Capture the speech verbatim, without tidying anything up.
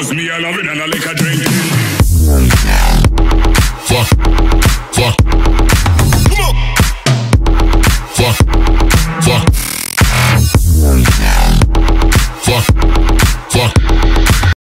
Cause me I love it and I like a drink.